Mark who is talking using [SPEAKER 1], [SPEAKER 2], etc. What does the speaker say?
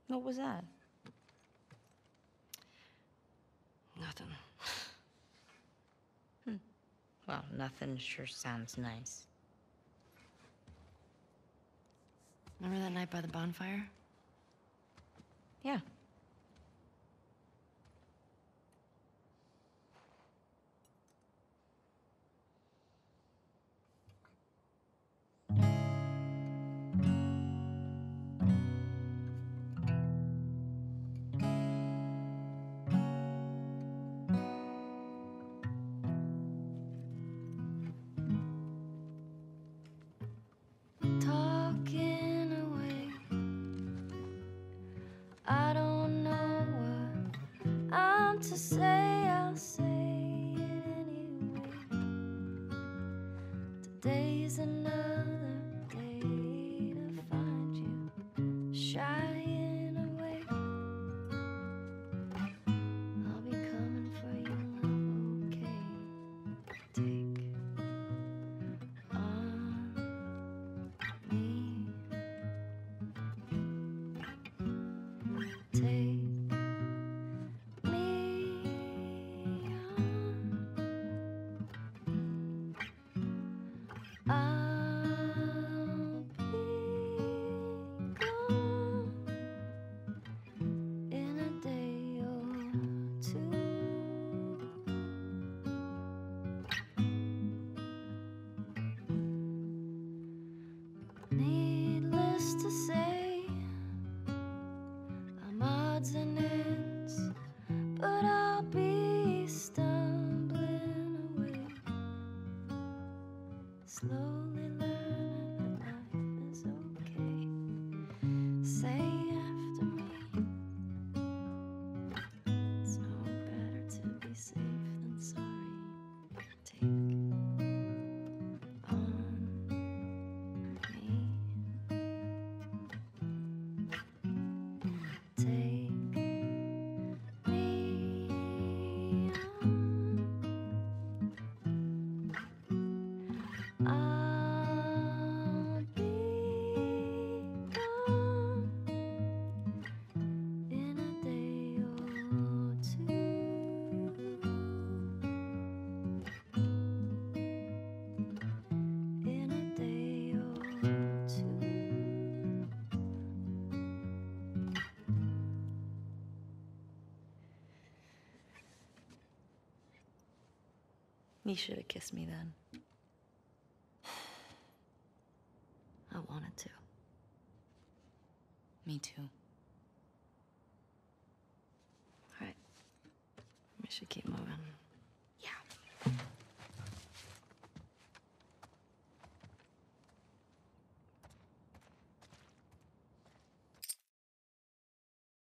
[SPEAKER 1] What was that?
[SPEAKER 2] Nothing.
[SPEAKER 1] Well, nothing sure sounds nice.
[SPEAKER 2] Remember that night by the bonfire?
[SPEAKER 1] Yeah.
[SPEAKER 3] Talking away, I don't know what I'm to say. I'll say it anyway. Today's another day to find you shying away. I'll be coming for you, love, okay? Take on me. Take me on. I'll be gone in a day or two. Needless to say, I'm odds and ends, but I'll be stumbling away, slowly learning that life is okay. Say after me, it's no better to be safe than sorry. Take on me. Take me on. I'll be gone in a day or two. In a day or two.
[SPEAKER 2] You should have kissed me then. I wanted to.
[SPEAKER 1] Me too.
[SPEAKER 2] All right. We should keep moving.